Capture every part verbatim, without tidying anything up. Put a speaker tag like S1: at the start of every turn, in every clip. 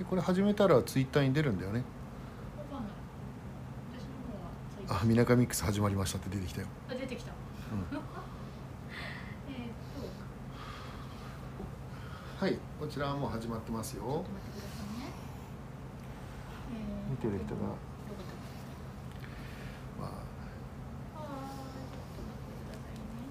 S1: でこれ始めたらツイッターに出るんだよね。
S2: わかんない。私の方はツイッター。
S1: あ、みなかミックス始まりましたって出てきたよ。
S2: あ、出てきた。
S1: うん、
S2: えーっと
S1: はい、こちらはもう始まってますよ。
S2: ちょっと待ってくださいね。えー
S1: 見てる人が、
S2: どこだ
S1: まあ、
S2: あー、ちょっと待ってくださいね。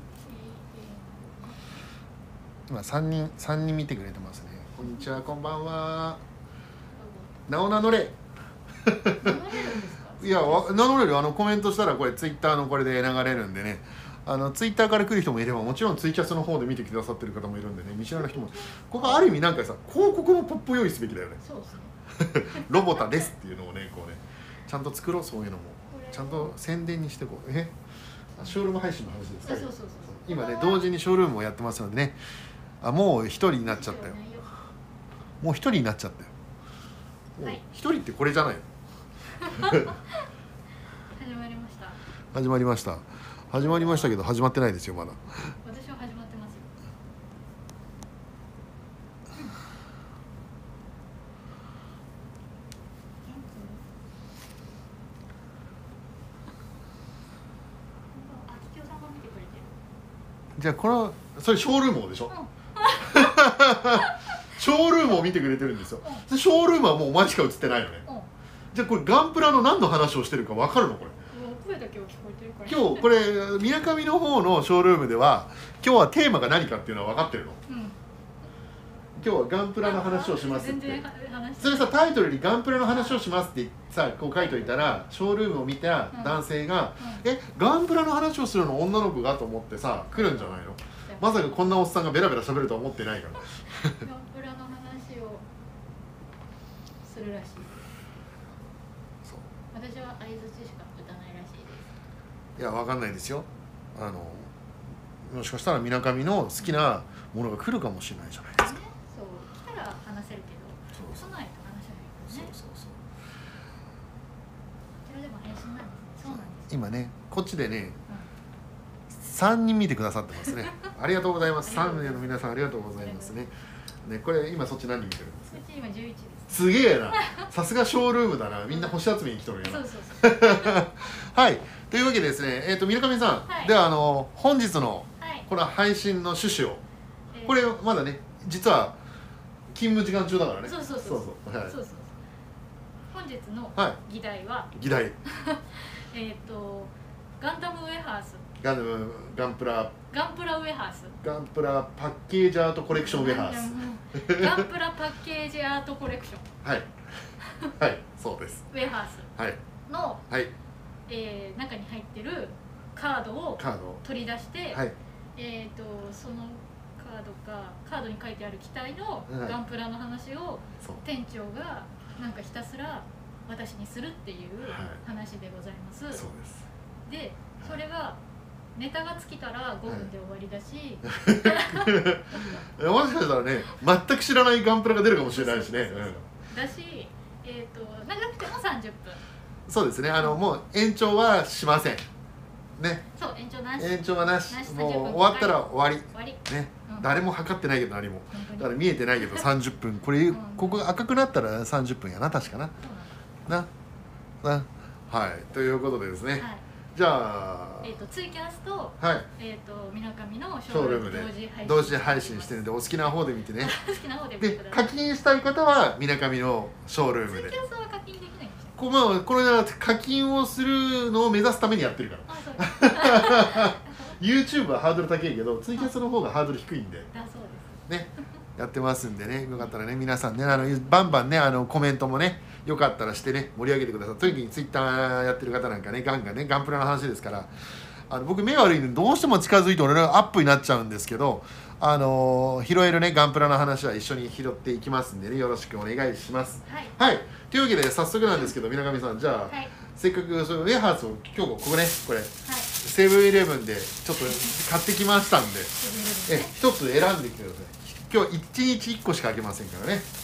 S2: えーえ
S1: 今さんにんさんにん見てくれてますね。こんにちは、こんばんは。
S2: ー
S1: 名を名乗れ。
S2: どこ流れるんですか？
S1: いや、わ名乗れる。あのコメントしたらこれツイッターのこれで流れるんでね。あのツイッターから来る人もいれば、もちろんツイキャスの方で見てくださってる方もいるんでね、見知らない人も。ここある意味なんかさ、広告のポップ用意すべきだよね。
S2: そうですね。
S1: ロボタですっていうのをね、こうね、ちゃんと作ろう、そういうのも。
S2: これ
S1: ちゃんと宣伝にしてこう。え、ショールーム配信の話ですか。
S2: あ、そうそうそうそう。
S1: 今ね、同時にショールームをやってますのでね。あ、もう一人になっちゃったよ。もう一人になっちゃったよ。もう
S2: はい
S1: 一人ってこれじゃないの。
S2: 始まりました。
S1: 始まりました。始まりましたけど始まってないですよまだ。
S2: 私は始まってますよ。あ、ききょうさんが見てくれてる。
S1: じゃあこのそれショールームをでしょ。
S2: うん
S1: ショールームを見てくれてるんですよ。でショールームはもうお前しか映ってないのね。
S2: うん。
S1: じゃあこれガンプラの何の話をしてるか分かるのこれ。
S2: もう声だけは聞こえてるから。
S1: 今日これみなかみの方のショールームでは今日はテーマが何かっていうのは分かってるの。
S2: うん。
S1: 今日はガンプラの話をしますって。
S2: 全然話して
S1: それさタイトルにガンプラの話をしますってさこう書いといたらショールームを見た男性が、
S2: うん
S1: えガンプラの話をするの女の子がと思ってさ来るんじゃないの。まさかこんなおっさんがベラベラ喋るとは思ってないから。
S2: ガンプラの話をするらしい。
S1: そう
S2: 私は相槌しか打たないらしいです。
S1: いやわかんないですよ。あのもしかしたらみなかみの好きなものが来るかもしれないじゃないですか。
S2: ね、そう来たら話せるけど、
S1: そうそう
S2: 来ないと話せないからね。
S1: そうそうそう。
S2: こちらでも配信なんですね。そうなんですよ。
S1: 今ねこっちでね
S2: う
S1: さんにん見てくださってますね。ありがとうございます。
S2: ありがとう
S1: さん名の皆さんありがとうございますね。ねこれ今そっち何人見てるんですか。
S2: ん、うち今じゅういちです。
S1: すげえな。さすがショールームだな。みんな星集めに来とるよな。
S2: そうそうそう。
S1: はいというわけでですね、えっ、とみなかみさん、
S2: はい
S1: ではあの本日の
S2: はい。
S1: この配信の趣旨を、
S2: えー
S1: これまだね実は勤務時間中だからね。
S2: そうそうそう。
S1: そうそうはい
S2: そうそうそう。本日の
S1: はい
S2: 議題は、
S1: 議題
S2: えっとガンダムウェハース、
S1: ガンダムガンプラ
S2: ガンプラウェハース。
S1: ガンプラパッケージアートコレクションウェハース。
S2: ガンプラパッケージアートコレクション
S1: はいはいそうです。
S2: ウェハース
S1: はい
S2: の、
S1: はい
S2: えー中に入ってるカードを
S1: カード
S2: 取り出して、
S1: はい
S2: えー、とそのカードかカードに書いてある機体の
S1: はい
S2: ガンプラの話を
S1: そう
S2: 店長がなんかひたすら私にするっていう
S1: はい
S2: 話でございます。
S1: そうです。
S2: でそれがネタが尽きたらごふんで終わりだし、
S1: もしかしたらね全く知らないガンプラが出るかもしれないしね。
S2: そうそうそうそうだし、えー、と長くてもさんじゅっぷん。
S1: そうですね。あのもう延長はしませんね。
S2: そう延長なし。
S1: 延長はなし。
S2: なし
S1: もう
S2: さんじゅっぷん
S1: 終わったら終わり
S2: 終わり。
S1: ね。
S2: うん
S1: 誰も測ってないけど何も。
S2: 本当に
S1: だから見えてないけどさんじゅっぷん。これ
S2: うん
S1: ここが赤くなったらさんじゅっぷんやな確かな。
S2: そうなんです
S1: ななはいということでですね。
S2: はい。
S1: じゃあ
S2: えー、とツイキャスと,、
S1: はい
S2: えー、とみなかみのシ
S1: ショールームで同時配信してるんでお好きな方で見てね。
S2: 好きな方で見て
S1: で
S2: ください。
S1: 課金したい方はみなかみのショールームで
S2: ツイキ。ャスは課金できないんですよ。
S1: こまあこれは課金をするのを目指すためにやってるから。
S2: あ、そうです。
S1: YouTube はハードル高いけどツイキャスの方がハードル低いんで
S2: だそうです。
S1: ねやってますんでね、よかったらね皆さんねあのバンバンねあのコメントもねよかったらしてね盛り上げてください。特に Twitter やってる方なんかねガンガンねガンプラの話ですから、あの僕目悪いのでどうしても近づいて俺のアップになっちゃうんですけど、あのー拾えるねガンプラの話は一緒に拾っていきますんでねよろしくお願いします。
S2: はい。
S1: はいというわけで早速なんですけど皆上さんじゃあ、
S2: はい。
S1: せっかくそのウェハースを今日ここねこれ
S2: はい。
S1: セブンイレブンでちょっと買ってきましたんで、え
S2: ね、
S1: 一つ選んできてください。今日一日一個しか開けませんからね。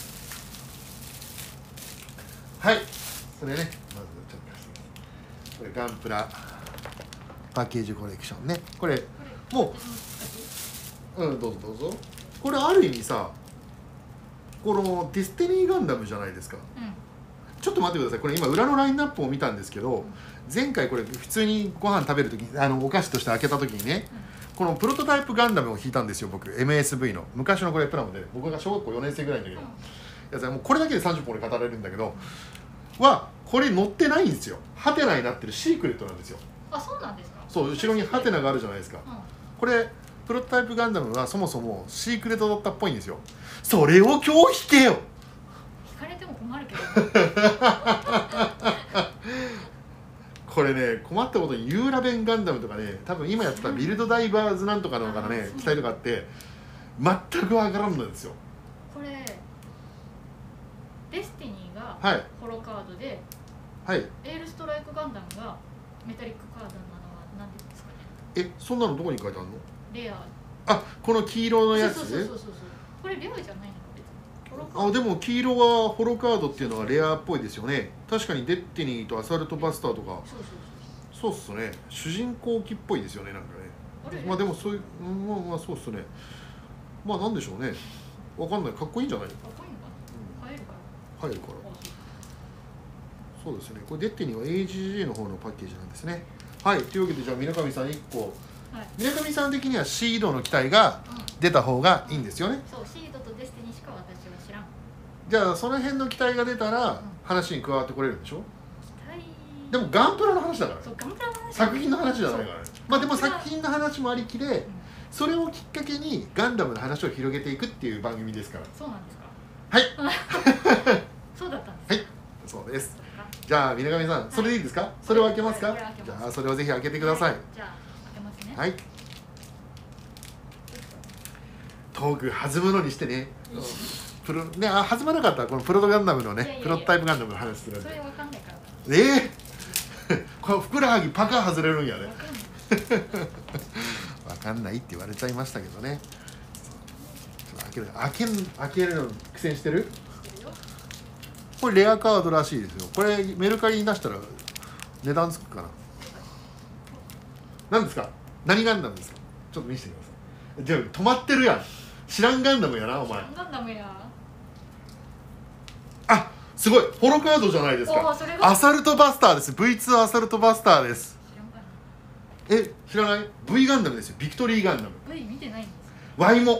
S1: はいそれねまずちょっと貸してこれガンプラパッケージコレクションねこれも
S2: 私も使っていい？
S1: ううんどうぞどうぞ。これある意味さこのディスティニーガンダムじゃないですか。
S2: うん
S1: ちょっと待ってください。これ今裏のラインナップを見たんですけど、前回これ普通にご飯食べるとき、あのお菓子として開けたときにね、このプロトタイプガンダムを引いたんですよ僕。 エムエスブイ の昔のこれプラモで、僕が小学校よねん生ぐらいの時のやつはもうこれだけでさんじゅっぽんで語れるんだけどは、これ載ってないんですよ。ハテナになってるシークレットなんですよ。
S2: あ、そうなんですか。
S1: そう後ろにハテナがあるじゃないですか。
S2: うん
S1: これプロトタイプガンダムはそもそもシークレットだったっぽいんですよ。それを今日引けよ。
S2: 聞かれても困るけど
S1: これね、困ったことにユーラベンガンダムとかね、多分今やってたビルドダイバーズなんとかのからね、機体とかあって全くわからんのですよ。
S2: これデスティニーが
S1: はい
S2: ホロカードで、
S1: はい。
S2: エールストライクガンダムがメタリックカードなのは何でですかね。
S1: え、そんなのどこに書いてあるの？
S2: レア。
S1: あ、この黄色のやつ
S2: そうそう
S1: ね。
S2: そうそうそう。これレアじゃないのか別に。ホロカー
S1: あ、
S2: ド。
S1: でも黄色はホロカードっていうのはレアっぽいですよね。確かにデッティニーとアサルトバスターとか
S2: そうそう
S1: そうっすね。主人公機っぽいですよね、なんかね。
S2: そう。あれ。
S1: まあでもそういう、うんまあまあそうっすね。まあなんでしょうね。わかんない。かっこいいんじゃない？
S2: かっこいいのかな。入るから。
S1: 入るから。
S2: あ
S1: そうですね。これデッティニーは エージージェー の方のパッケージなんですね。はい。というわけでじゃあ水上さんいっこ。
S2: はい。
S1: 水上さん的にはシードの機体が
S2: うん。
S1: 出た方がいいんですよね。
S2: そう、シードとデスティニーしか私は知らん。
S1: じゃあその辺の機体が出たら
S2: うん
S1: 話に加わってこれるんでしょ。
S2: 期待。
S1: でもガンプラの話だからね。
S2: そう、ガンプラの話。
S1: 作品の話じゃないからね。まあでも
S2: ガンプラ
S1: 作品の話もありきで、
S2: うん。
S1: それをきっかけにガンダムの話を広げていくっていう番組ですから。
S2: そうなんですか。
S1: はい
S2: そうだったんです。
S1: はいそうです。
S2: そっか。
S1: じゃあ水上さん、それでいいですか？それを開けますか？
S2: これ開けます
S1: じゃあそれをぜひ開けてください。
S2: はじゃあ開けますね。
S1: はい。トーク弾むのにしてね。プロね、あ弾まなかったらこのプロトガンダムのね、
S2: いやいやいや
S1: プロトタイプガンダムの話するんで。
S2: それわかんないから。
S1: ええこれふくらはぎパカ外れるんやね。
S2: わかんない。
S1: わかんないって言われちゃいましたけどね。ちょっと開ける開けん開けるの苦戦してる？
S2: してるよ。
S1: これレアカードらしいですよ。これメルカリに出したら値段つくかな。何ですか？何ガンダムですか？ちょっと見せてください。じゃあ止まってるやん。知らんガンダムやなお前。
S2: ガンダムや。
S1: あ、すごいホロカードじゃないです
S2: お
S1: か
S2: ーそれ。が
S1: アサルトバスターです。 ブイツー アサルトバスターです。
S2: 知らんかな。
S1: え、知らない？ V ガンダムですよ。ビクトリーガンダム。
S2: V 見てないんです。
S1: ワイも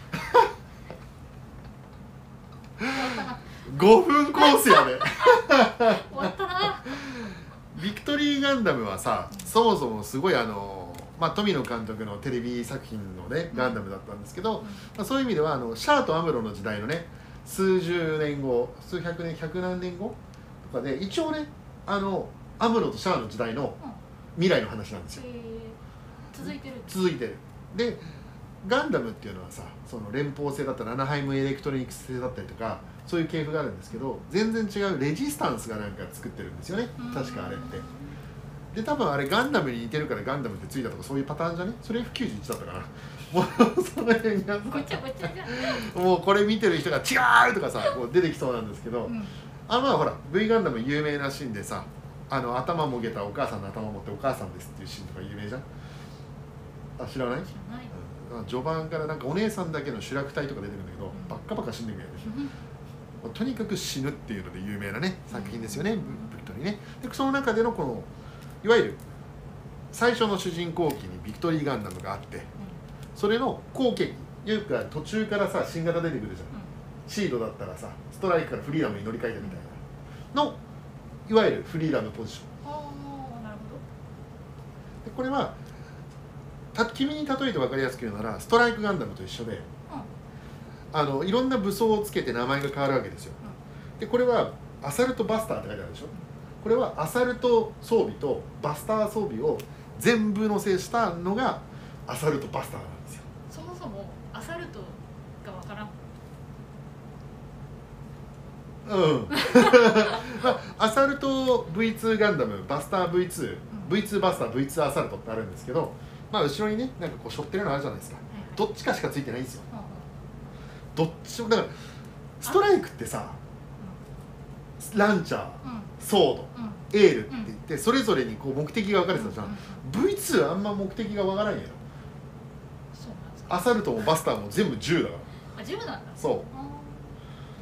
S2: 終わったな。
S1: ごふんコースやで。
S2: 終わったな。
S1: ビクトリーガンダムはさ、そもそもすごいあのまあ、富野監督のテレビ作品のねガンダムだったんですけど、まあ、そういう意味ではあのシャアとアムロの時代のね数十年後数百年百何年後とかで一応ねあのアムロとシャアの時代の未来の話なんですよ。
S2: えー、続いてる。
S1: 続いてる。でガンダムっていうのはさ、その連邦製だったらアナハイムエレクトロニクス製だったりとかそういう系譜があるんですけど、全然違うレジスタンスがなんか作ってるんですよね、確かあれって。で多分あれガンダムに似てるからガンダムってついたとかそういうパターンじゃね。それ エフきゅうじゅういち だったかな。もうその辺が
S2: ごちゃごちゃじゃん。
S1: もうこれ見てる人が違うとかさこう出てきそうなんですけど、
S2: うん。
S1: あまあほら V ガンダム有名なシーンでさ、あの頭もげたお母さんの頭を持ってお母さんですっていうシーンとか有名じゃん。あ、知らない？
S2: 知らない。
S1: うん、序盤からなんかお姉さんだけの主役隊とか出てくるんだけど、
S2: ん
S1: バッカバカ死んでくるよね。とにかく死ぬっていうので有名なね作品ですよね、ブビクトリーね。でその中でのこのいわゆる最初の主人公機にビクトリーガンダムがあって、それの後継機いうか途中からさ新型出てくるじゃん、シードだったらさストライクからフリーラムに乗り換えたみたいなのいわゆるフリーラムポジション
S2: ああ、なるほ
S1: で、これはた君に例えて分かりやすく言うならストライクガンダムと一緒で、
S2: ど。
S1: あのいろんな武装をつけて名前が変わるわけですよ。でこれはアサルトバスターって書いてあるでしょ。これはアサルト装備とバスター装備を全部乗せしたのがアサルトバスターなんですよ。
S2: そもそもアサルトがわからん。
S1: うんまあ、アサルト ブイツー ガンダムバスター ブイツー、
S2: うん、
S1: ブイツー バスター ブイツー アサルトってあるんですけど、まあ、後ろにねなんかこう背負ってるのあるじゃないですか。どっちかしかついてないんですよ。どっちもだからストライクってさランチャー、ソード、エールって言ってそれぞれにこう目的が分かれてたじゃん。 ブイツー あんま目的が分からんやろ。
S2: そうなんですか。
S1: アサルトもバスターも全部銃だから。
S2: あ、銃なんだ。
S1: そう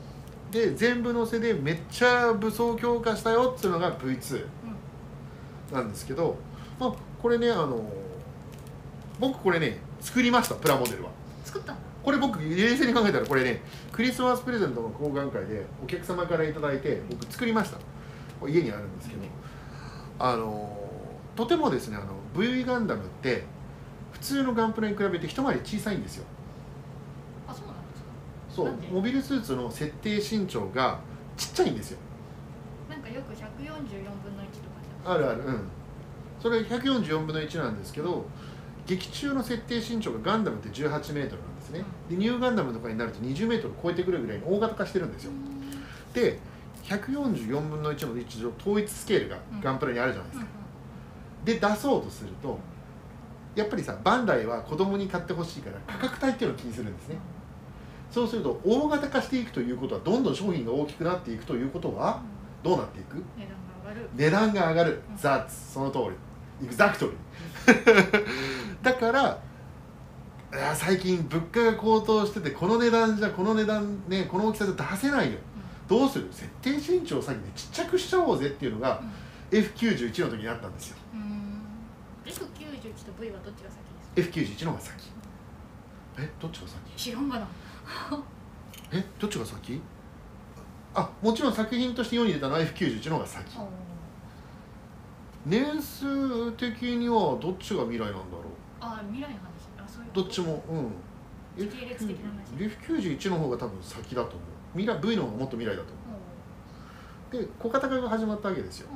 S1: で全部乗せでめっちゃ武装強化したよっていうのが ブイツー なんですけど、まあこれねあの僕これね作りました。プラモデルは
S2: 作ったんだ。
S1: これ僕冷静に考えたらこれねクリスマスプレゼントの交換会でお客様からいただいて僕作りました。これ家にあるんですけど、あのとてもですねあの ブイ ガンダムって普通のガンプラに比べて一回り小さいんですよ。
S2: あ、そうなんですか。
S1: そう
S2: なんで
S1: モビルスーツの設定身長がちっちゃいんですよ。
S2: なんかよくひゃくよんじゅうよんぶんのいちとかじゃん。
S1: あるある、うん、それひゃくよんじゅうよんぶんのいちなんですけど、劇中の設定身長がガンダムってじゅうはちメートルなんですね。でニューガンダムとかになるとにじゅうメートル超えてくるぐらいに大型化してるんですよ。でひゃくよんじゅうよんぶんのいちの一応統一スケールがガンプラにあるじゃないですか。で出そうとするとやっぱりさバンダイは子供に買ってほしいから価格帯っていうのを気にするんですね。そうすると大型化していくということはどんどん商品が大きくなっていくということはどうなっていく？
S2: 値段が上がる。
S1: 値段が上がる。ザッツその通り。エグザクトリー。だからあ最近物価が高騰しててこの値段じゃこの値段ねこの大きさじゃ出せないよ。どうする？設定身長を先にちっちゃくしちゃおうぜっていうのが エフきゅうじゅういち の時にあったんですよ。
S2: うん。エフきゅうじゅういち と ブイ はどっちが先ですか？
S1: エフきゅうじゅういち の方が先。えどっちが先？
S2: 知らんがな。
S1: えどっちが先？あもちろん作品として世に出たのは エフきゅうじゅういち の方が先。年数的にはどっちが未来なんだろう。
S2: あ未来の話。あそういう
S1: どっちもうん。
S2: 時系列的な話。
S1: エフきゅうじゅういち の方が多分先だと思う。未来 ブイ の方がもっと未来だと思う。で小型化が始まったわけですよ。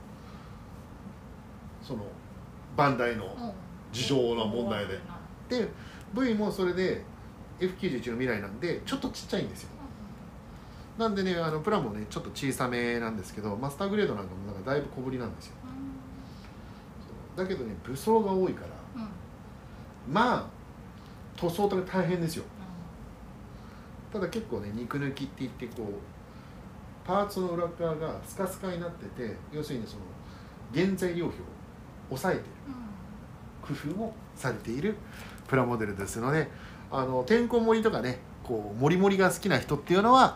S1: そのバンダイの事情の問題で。で ブイ もそれで エフきゅうじゅういち の未来なんでちょっとちっちゃいんですよ。なんでねあのプラもねちょっと小さめなんですけどマスターグレードなんかもなんかだいぶ小ぶりなんですよ。だけどね武装が多いから、うん、まあ塗装とか大変ですよ。ただ結構ね肉抜きって言ってこうパーツの裏側がスカスカになってて要するにその原材料費を抑えている、うん、工夫もされているプラモデルですのであのてんこ盛りとかねこうモリモリが好きな人っていうのは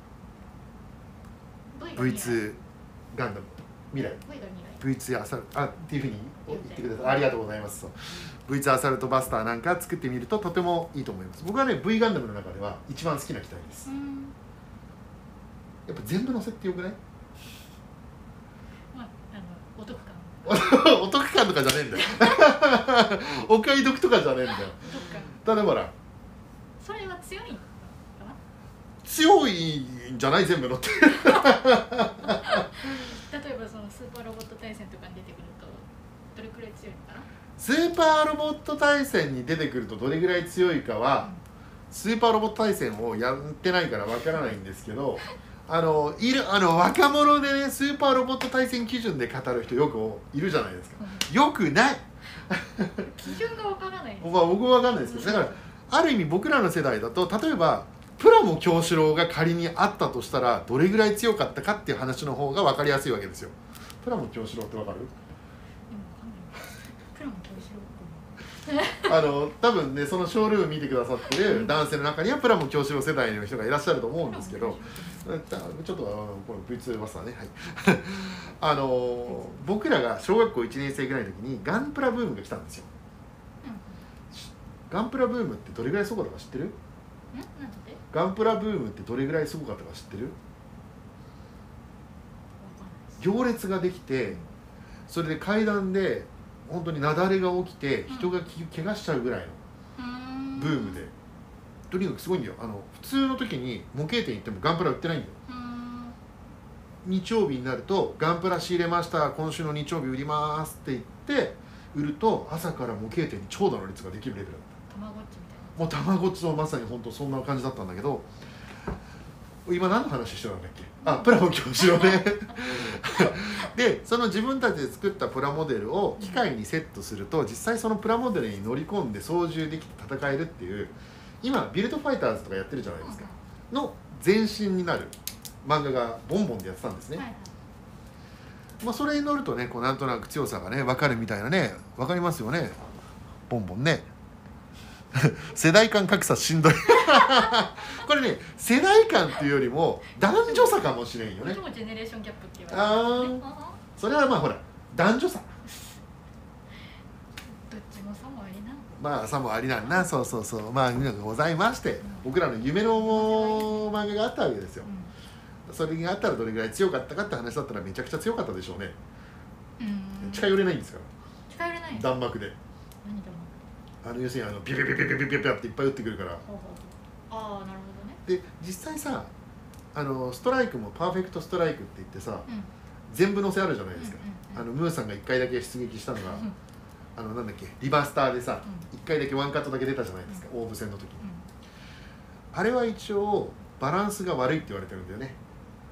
S1: ブイツー ガンダム未来 ブイツー アサルあっていうふうに言ってください。ありがとうございます。ブイツー アサルトバスターなんか作ってみるととてもいいと思います。僕はね V ガンダムの中では一番好きな機体です。やっぱ全部乗せってよくない？
S2: まあ、あのお得感
S1: お得感とかじゃねえんだよお買い得とかじゃねえんだよ。ただほら
S2: それは強いのかな？
S1: 強いんじゃない全部乗って
S2: 例えばそのスーパーロボット対戦とかに出てくるとどれくらい強いのかな？
S1: スーパーロボット対戦に出てくるとどれぐらい強いかは、うん、スーパーロボット対戦をやってないからわからないんですけどあのいるあの若者でねスーパーロボット対戦基準で語る人よくいるじゃないですか、うん、よくない
S2: 基準がわからないです、
S1: まあ僕はわかんないですけどだからある意味僕らの世代だと例えばプラモ京志郎が仮にあったとしたらどれぐらい強かったかっていう話の方が分かりやすいわけですよ。プラモ京志郎って分かる？
S2: プラモ京志郎
S1: あの多分ねそのショールーム見てくださってる男性の中にはプラモ京志郎世代の人がいらっしゃると思うんですけどちょっとあのこの ブイツー バスターねはいあの僕らが小学校いちねん生ぐらいの時にガンプラブームが来たんですよ。ガンプラブームってどれぐらいすごかったか知ってる？ガンプラブームってどれぐらいすごかったか知ってる？行列ができてそれで階段で本当に雪崩が起きて人がき怪我しちゃうぐらいのブームでとにかくすごいんだよ。あの普通の時に模型店行ってもガンプラ売ってないんだよ。日曜日になるとガンプラ仕入れました今週の日曜日売りますって言って売ると朝から模型店に長蛇の列ができるレベルだった。
S2: たまごっちみたいな。
S1: もうたまごっちのまさに本当そんな感じだったんだけど今何の話してたんだっけ？あプラモ京志郎ねでその自分たちで作ったプラモデルを機械にセットすると実際そのプラモデルに乗り込んで操縦できて戦えるっていう今ビルドファイターズとかやってるじゃないですかの前身になる漫画がボンボンでやってたんですね、はいはいまあ、それに乗るとねこうなんとなく強さがね分かるみたいなね分かりますよねボンボンね世代間格差しんどいこれね世代間っていうよりも男女差かもしれんよね。
S2: こっちもジェネレーションギャップって言われてる、ね、
S1: ああそれはまあほら男女差
S2: どっちも差もありな。
S1: まあ差もありなんな。そうそうそうまあいうのがございまして、僕らの夢の漫画があったわけですよ、うん、それがあったらどれぐらい強かったかって話だったらめちゃくちゃ強かったでしょうね。うん近寄れないんですから。
S2: 近寄れない
S1: 弾幕で。
S2: 何弾幕？
S1: あの要するにあのビビビビビビビビっていっぱい撃ってくるから。ほうほう
S2: ほうああなるほどね。
S1: で実際さあのストライクもパーフェクトストライクって言ってさ、うん、全部乗せあるじゃないですか、うんうんうん、あのムーさんがいっかいだけ出撃したのが、うん、あのなんだっけリバースターでさ、うん、いっかいだけワンカットだけ出たじゃないですか、うん、オーブ戦の時に、うん、あれは一応バランスが悪いって言われてるんだよね。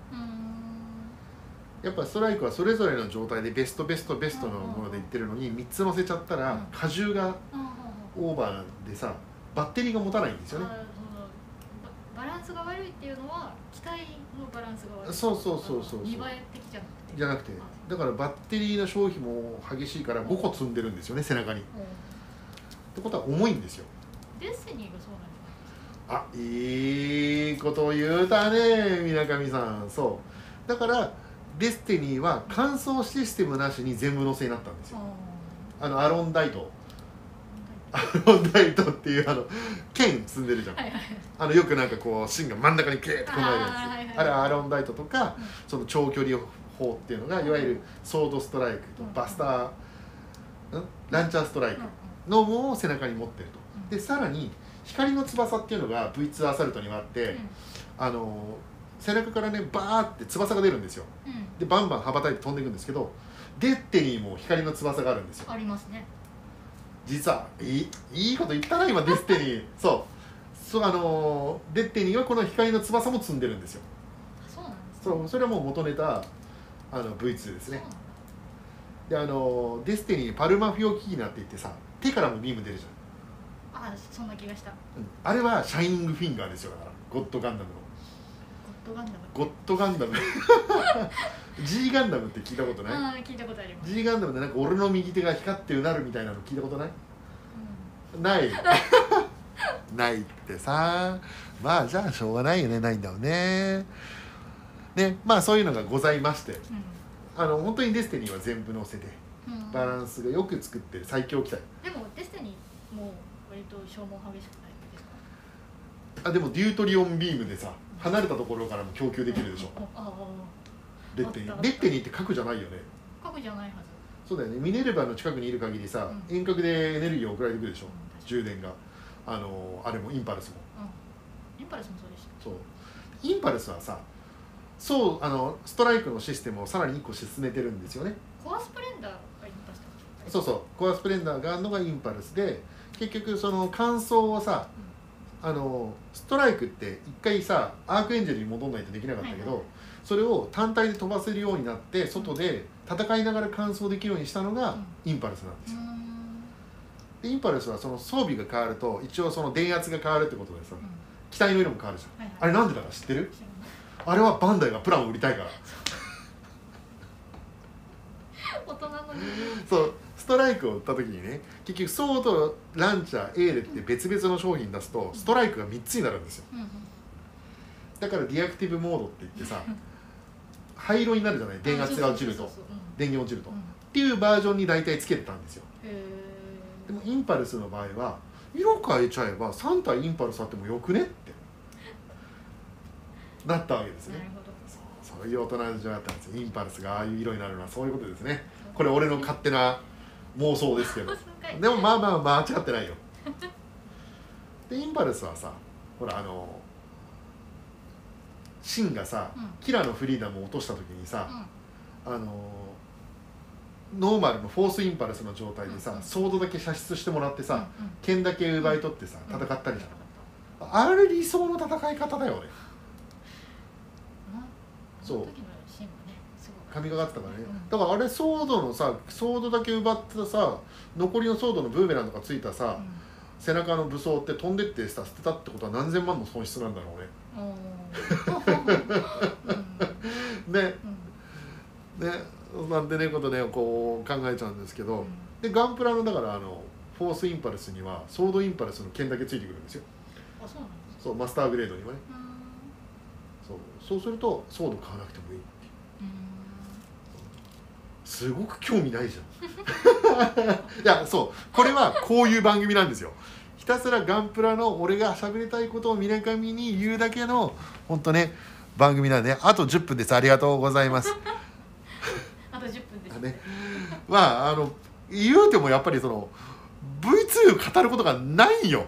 S1: やっぱストライクはそれぞれの状態でベストベストベストのものでいってるのにみっつ乗せちゃったら荷重がオーバーでさバッテリーが持たないんですよね。
S2: バランスが悪いっていうのは機体のバランスが悪い。
S1: そうそうそうそう。
S2: 見栄え的じゃなくて。
S1: じゃなくてだからバッテリーの消費も激しいからごこ積んでるんですよね背中に。ってことは重いんですよ。
S2: デスティニーがそうなん
S1: じゃないですか。あいいことを言うたねみなかみさん。そうだからデスティニーは乾燥システムなしに全部乗せになったんですよ。あのアロンダイトアロンダイトっていうあの剣積んでるじゃん、はいはい、あのよくなんかこう芯が真ん中にケーってこないやつ あ,、はいはい、あれはアロンダイトとか、うん、その長距離砲っていうのがいわゆるソードストライクとバスター、うん、ランチャーストライクのもを背中に持ってると。でさらに光の翼っていうのが ブイツー アサルトにはあって、うん、あの背中からねバーって翼が出るんですよ、うん、でバンバン羽ばたいて飛んでいくんですけどデッテにも光の翼があるんですよ。
S2: ありますね。
S1: 実はいい、いいこと言ったな今デスティニーそうそうあのデッテニーはこの光の翼も積んでるんですよ。
S2: そうなんですね。
S1: そうそれはもう元ネタあの ブイツー ですね。であのデスティニーパルマフィオキーナって言ってさ手からもビーム出るじ
S2: ゃん。ああそんな気がした、うん、
S1: あれはシャイニングフィンガーですよ。だからゴッドガンダムの
S2: ゴッドガンダム
S1: ゴッドガンダムG ガンダムって聞いたことない？
S2: ああ聞いたことあります。
S1: G ガンダムでなんか俺の右手が光ってうなるみたいなの聞いたことない？うん、ないないってさまあじゃあしょうがないよね。ないんだよね。ねまあそういうのがございまして、うん、あの本当にデスティニーは全部乗せて、うん、バランスがよく作ってる最強機体。
S2: でもデスティニーも割と消耗激しくないですか？
S1: あでもデュートリオンビームでさ離れたところからも供給できるでしょ。ああデッテニーデッテニーって核じゃないよね。
S2: 核じゃないはず。
S1: そうだよね。ミネルヴァの近くにいる限りさ、うん、遠隔でエネルギーを送られてくるでしょ、うん、充電があのあれもインパルスも、
S2: うん、インパルスもそうでした。
S1: そうインパルスはさそうあのストライクのシステムをさらにいっこ進めてるんですよね。
S2: コアスプレンダーがインパルスだっけ？
S1: そうそうコアスプレンダーがあるのがインパルスで結局その乾燥をさ、うん、あのストライクって一回さアークエンジェルに戻んないとできなかったけど、はいはい、それを単体で飛ばせるようになって外で戦いながら乾燥できるようにしたのがインパルスなんですよ。でインパルスはその装備が変わると一応その電圧が変わるってことでさ、うん、機体の色も変わるじゃん、はいはい、あれなんでだか知ってる？あれはバンダイがプランを売りたいから
S2: 大人の
S1: そうストライクを売った時にね結局ソードランチャーエールって別々の商品出すとストライクがみっつになるんですよ、うんうん、だからディアクティブモードって言ってさ灰色になるじゃない電圧が落ちると電源落ちると、うん、っていうバージョンに大体つけてたんですよ。でもインパルスの場合は色変えちゃえばさん体インパルスあってもよくねってなったわけですね。なるほど。そう、そういう大人の事情だったんですよ。インパルスがああいう色になるのはそういうことですね。これ俺の勝手な妄想ですけどでもまあまあまあ間違ってないよ。でインパルスはさほらあのシンがさ、うん、キラのフリーダムを落とした時にさ、うん、あのノーマルのフォースインパルスの状態でさ、うん、ソードだけ射出してもらってさ、うん、剣だけ奪い取ってさ、うん、戦ったりじゃん、うん、あれ理想の戦い方だよね。そう神がかってたからね、うん、だからあれソードのさソードだけ奪ってさ残りのソードのブーメランとかついたさ、うん、背中の武装って飛んでってさ捨てたってことは何千万の損失なんだろうね。ね、うん、ねなんてねことねこう考えちゃうんですけど、うん、でガンプラのだからあのフォースインパルスにはソードインパルスの剣だけついてくるんですよ。
S2: あそうなんですか。
S1: そうマスターグレードにはね。
S2: うん
S1: そうそうするとソード買わなくてもいいっていう。すごく興味ないじゃんいやそうこれはこういう番組なんですよ。ひたすらガンプラの俺が喋りたいことをみなかみに言うだけの本当ね番組なんで、ね、あとじゅっぷんです。ありがとうございます
S2: あとじゅっぷんです
S1: ね。まああの言うてもやっぱりその ブイツー 語ることがないよ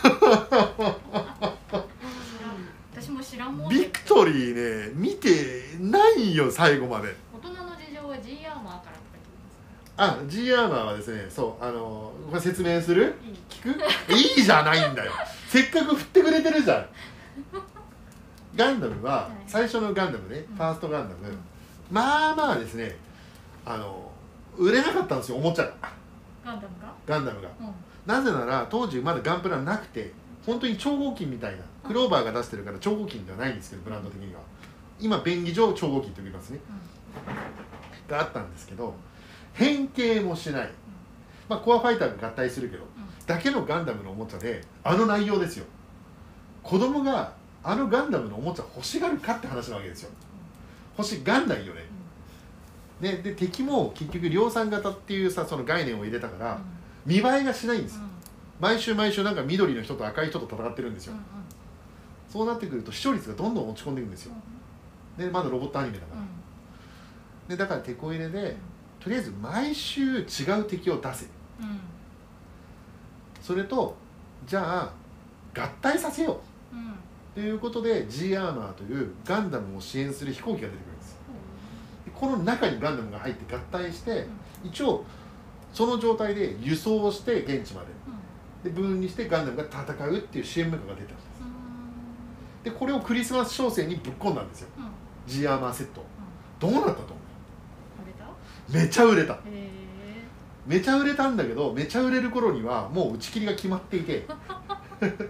S2: 私も知らんもん
S1: ビクトリーね見てないよ最後まで。
S2: 大人の事情は G アーマーからって
S1: あ、G アーマーはですね、そうあのこれ説明する？
S2: いい
S1: 聞く？いいじゃないんだよ。せっかく振ってくれてるじゃん。ガンダムは、はい、最初のガンダムね、うん、ファーストガンダム、うん、まあまあですね、あの売れなかったんですよおもちゃが。
S2: ガンダムが？
S1: ガンダムが。
S2: うん、
S1: なぜなら当時まだガンプラなくて、本当に超合金みたいな、クローバーが出してるから超合金ではないんですけどブランド的には。今便宜上超合金と言いますね。うん、があったんですけど。変形もしない、まあ、コアファイターが合体するけど、うん、だけのガンダムのおもちゃであの内容ですよ。子供があのガンダムのおもちゃ欲しがるかって話なわけですよ。欲しがんないよね。うん、で, で敵も結局量産型っていうさその概念を入れたから、うん、見栄えがしないんですよ。うん、毎週毎週なんか緑の人と赤い人と戦ってるんですよ。うんうん、そうなってくると視聴率がどんどん落ち込んでいくんですよ。でまだロボットアニメだから、うん、でだからテこ入れで、うんとりあえず毎週違う敵を出せ、うん、それとじゃあ合体させよう、うん、ということで G アーマーというガンダムを支援する飛行機が出てくるんです、うん、この中にガンダムが入って合体して、うん、一応その状態で輸送して現地まで、うん、で分離してガンダムが戦うっていう シーエム メカが出てるんです、うん、でこれをクリスマス商戦にぶっ込んだんですよ、うん、G アーマーセット、うん、どうなったと思う？めちゃ売れた。めちゃ売れたんだけどめちゃ売れる頃にはもう打ち切りが決まっていて
S2: ガンダム、ね、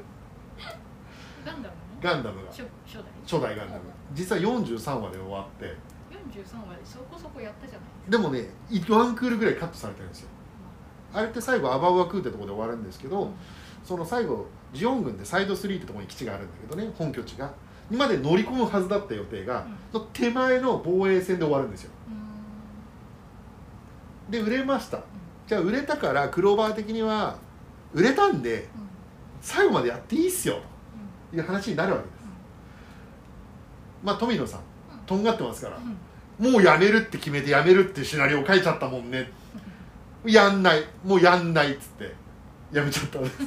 S1: ガンダムが
S2: 初, 初代
S1: 初代ガンダム実はよんじゅうさんわで終わってよ
S2: んじゅうさんわでそこそこやったじゃない
S1: でもねワンクールぐらいカットされてるんですよ、うん、あれって最後アバウアクーってところで終わるんですけど、うん、その最後ジオン軍でサイドスリーってところに基地があるんだけどね本拠地がにまで乗り込むはずだった予定が、うん、の手前の防衛戦で終わるんですよ、うん、で売れました、うん、じゃあ売れたからクローバー的には売れたんで、うん、最後までやっていいっすよという話になるわけです、うん、まあ富野さん、うん、とんがってますから、うん、もうやめるって決めてやめるっていうシナリオを書いちゃったもんね、うん、やんないもうやんないっつってやめちゃったんです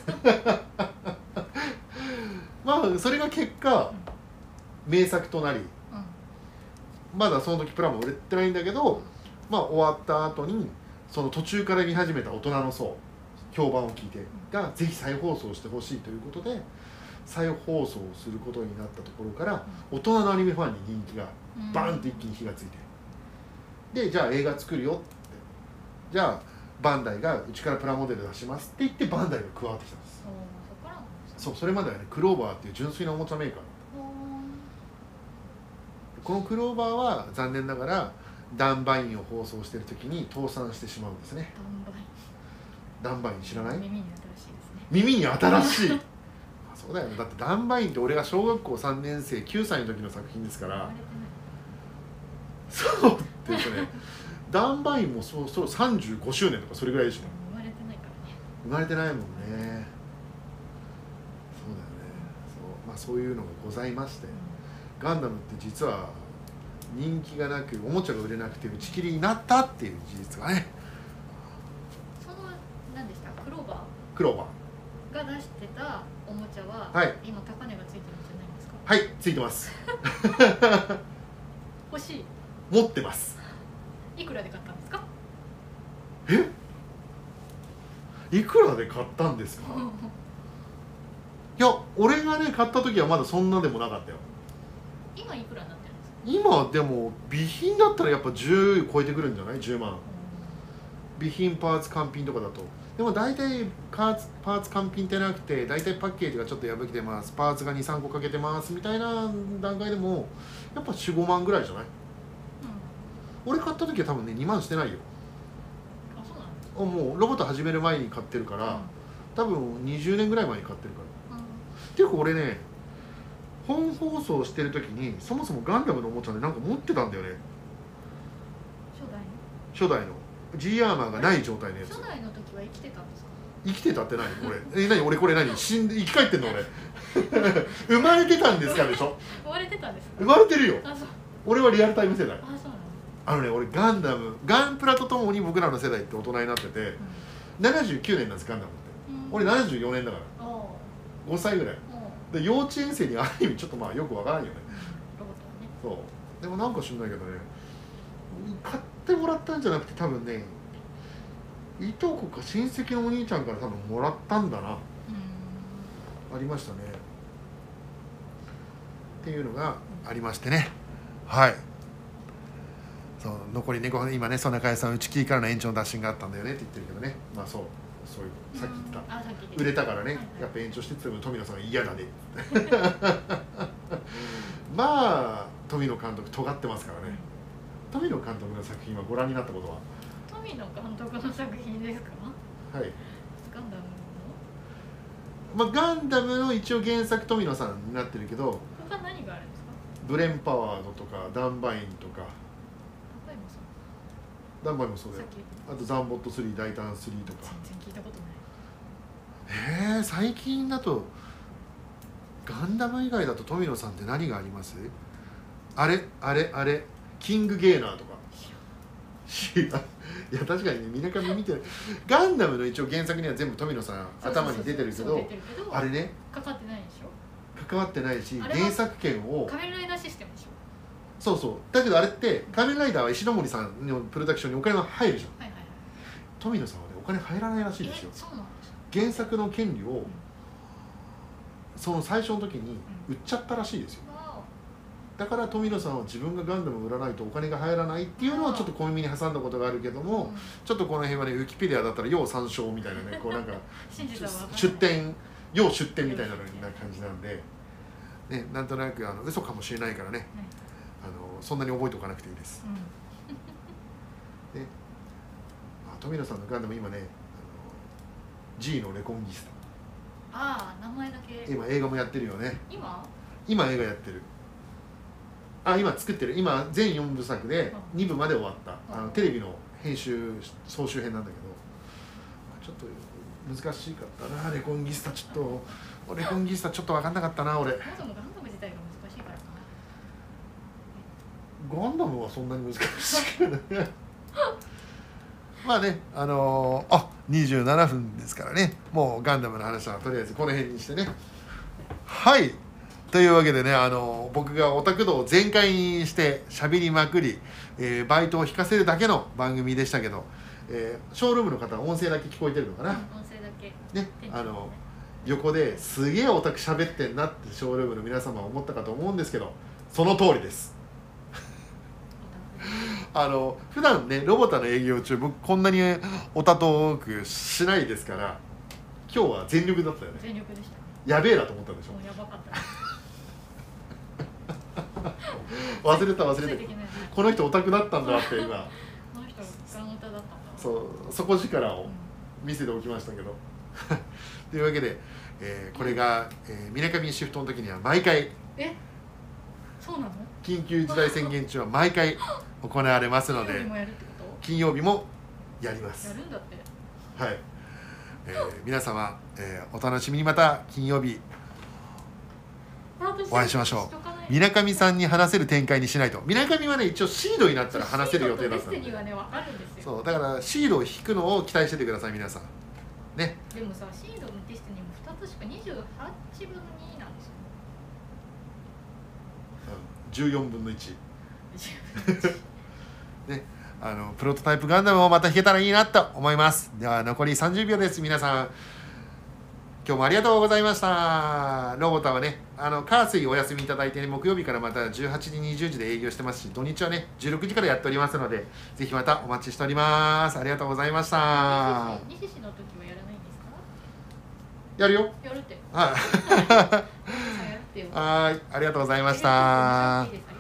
S1: まあそれが結果、うん、名作となり、うん、まだその時プラも売れてないんだけど、まあ終わった後にその途中から見始めた大人の層評判を聞いてがぜひ再放送してほしいということで再放送することになったところから大人のアニメファンに人気がバーンと一気に火がついてでじゃあ映画作るよってじゃあバンダイがうちからプラモデル出しますって言ってバンダイが加わってきたんです。そうそれまではねクローバーっていう純粋なおもちゃメーカーこのクローバーは残念ながらダンバインを放送している時に倒産してしまうんですね。ダンバイン知らない？
S2: 耳に新しいですね。
S1: 耳に新しいそうだよね。だってダンバインって俺が小学校さんねん生きゅうさいの時の作品ですからそうですねダンバインもそうそうさんじゅうごしゅうねんとかそれぐらいでしょ。
S2: 生まれてないからね。
S1: 生まれてないもんね。そうだよね。そうまあそういうのがございまして、うん、ガンダムって実は人気がなくおもちゃが売れなくて打ち切りになったっていう事実がね。
S2: その何でしたクローバー
S1: クローバ
S2: ーが出してたおもちゃは、
S1: はい、
S2: 今高値がついてるんじゃないですか？
S1: はいついてます
S2: 欲しい
S1: 持ってます。
S2: いくらで買ったんですか？
S1: えいくらで買ったんですかいや俺がね買った時はまだそんなでもなかったよ。
S2: 今いくらになってるんですか？
S1: 今でも備品だったらやっぱじゅう超えてくるんじゃない？じゅうまん、うん、備品パーツ完品とかだとでも大体パーツパーツ完品ってなくて大体パッケージがちょっと破けてますパーツが にさんこかけてますみたいな段階でもやっぱ よん,ご 万ぐらいじゃない？うん、俺買った時は多分ねにまんしてないよ。
S2: あ、そうなんです
S1: か？もうロボット始める前に買ってるから、うん、多分にじゅうねんぐらい前に買ってるから、うん、っていうか俺ね本放送してる時にそもそもガンダムのおもちゃでなんか持ってたんだよね。
S2: 初代の
S1: 初代の G アーマーがない状態のやつ。
S2: 初代の時は生きてたんですか？
S1: 生きてたって何俺え何俺これ何死んで生き返ってんの俺生まれてたんですかでしょ。
S2: 生まれてたんですか？
S1: 生まれてるよ。
S2: あ、そう。
S1: 俺はリアルタイム世代。
S2: あ、そうなの。
S1: あのね俺ガンダムガンプラとともに僕らの世代って大人になってて、ななじゅうきゅうねんなんですガンダムって、
S2: うん、
S1: 俺ななじゅうよねんだから
S2: お
S1: ごさいぐらい
S2: お
S1: で、幼稚園生にある意味ちょっとまあよくわからんよね。
S2: ロボットはね。
S1: そうでもなんか知んないけどね、買ってもらったんじゃなくて多分ね、いとこか親戚のお兄ちゃんから多分もらったんだな。
S2: うん、
S1: ありましたねっていうのがありましてね。はい、そう残りね今ね、そんな会さん打ち切りからの延長の打診があったんだよねって言ってるけどね、まあそうそういうさっき言った、
S2: あ、さっき
S1: 売れたからね、
S2: はいはい、
S1: やっぱ延長してっても富野さんが嫌だねまあ富野監督尖ってますからね。富野監督の作品はご覧になったことは？
S2: 富野監督の作品ですか？
S1: はい、
S2: ガンダム
S1: ま
S2: の
S1: あ、ガンダムの一応原作富野さんになってるけど、
S2: 他何があるんですか？
S1: ブレンパワードとかダンバインとか、
S2: 高山さん、
S1: ダンバインもそうだよ。
S2: さっき
S1: あとザンボットスリー、大胆スリーとか。
S2: 全然聞いたことない。
S1: えー、最近だとガンダム以外だと富野さんって何があります？あれあれあれキングゲーナーとか。知らん。いや確かにね、みなかみ見てる。ガンダムの一応原作には全部富野さん頭に出てるけど、あれね
S2: かかってないでしょ。
S1: 関わってないし、
S2: あれは
S1: 原作権を
S2: 仮面ライダーシステムでしょ。
S1: そうそう、だけどあれって仮面ライダーは石ノ森さんのプロダクションにお金が入るじゃん。
S2: はいはいはい。
S1: 富野さんはねお金入らないらしいですよ。
S2: え、そうなんですか。
S1: 原作の権利を
S2: うん
S1: その最初の時に売っちゃったらしいですよ。
S2: わ
S1: だから富野さんは自分がガンダムを売らないとお金が入らないっていうのをちょっと小耳に挟んだことがあるけど
S2: お、
S1: も、
S2: うん
S1: ちょっとこの辺はねウィキペディアだったら要参照みたいなね、こうなんか
S2: 信じたわ。
S1: 出典要出典みたいなのな感じなんで、ね、なんとなくあの嘘かもしれないからね、あのそんなに覚えておかなくていいです。
S2: うん。
S1: ね、あ富野さんのガンダム今ね、あの G のレコンギス
S2: ああ、名前だけ。
S1: タ今映画もやってるよね。
S2: 今？
S1: 今映画やってる。あ、今作ってる。今全よんぶさくでにぶまで終わった、あのテレビの編集総集編なんだけど、ちょっと難しかったな。レコンギスタちょっとレコンギスタちょっと分かんなかったな俺。
S2: そもそもガンダム自体が難しいからかな。
S1: ガンダムはそんなに難しくないまあね、あのー、あにじゅうななふんですからね、もうガンダムの話はとりあえずこの辺にしてね。はい、というわけでね、あのー、僕がオタク道を全開にして喋りまくり、えー、バイトを引かせるだけの番組でしたけど、えー、ショールームの方は音声だけ聞こえてるのかな、
S2: うん、音声だけ。
S1: ね、あの横ですげえオタク喋ってんなってショールームの皆様は思ったかと思うんですけど、その通りです。あの普段ねロボタの営業中僕こんなにオタトークしないですから、今日は全力だったよね。
S2: 全力でしたね。
S1: やべえなと思ったんでしょ。
S2: もうやばかったね。
S1: 忘れた忘れた
S2: ついていけないね。
S1: この人オタクだったんだって今
S2: この人ガンオタだったんだ。
S1: そう底力を見せておきましたけどというわけで、えーこれがみなかみシフトの時には毎回
S2: え、そうなの？
S1: 緊急事態宣言中は毎回行われますので
S2: 金曜日もやるってこと？
S1: 金曜日もやります
S2: や。るんだって。
S1: はい、えー皆様、えーお楽しみに。また金曜日お会いしましょう。みなかみさんに話せる展開にしないと。みなかみはね一応シードになったら話せる予定だったんで、
S2: デスティニーはね分かるんですよ。
S1: そうだからシードを引くのを期待しててください皆さんね。
S2: でもさ、シードのデスティニーもふたつしかにじゅうはちぶんのになんですよ。
S1: じゅうよんぶんのいちね、あのプロトタイプガンダムをまた弾けたらいいなと思います。では残りさんじゅうびょうです。皆さん今日もありがとうございました。ロボタはね、あの火水お休みいただいて、ね、木曜日からまたじゅうはちじにじゅうじで営業してますし、土日はねじゅうろくじからやっておりますので、ぜひまたお待ちしております。ありがとうございました。
S2: 西氏の時はやらないんですか？
S1: やるよ。
S2: やるって。
S1: はい
S2: やるってよ。
S1: はい、ありがとうございまし
S2: ありがとうございま
S1: た
S2: した。。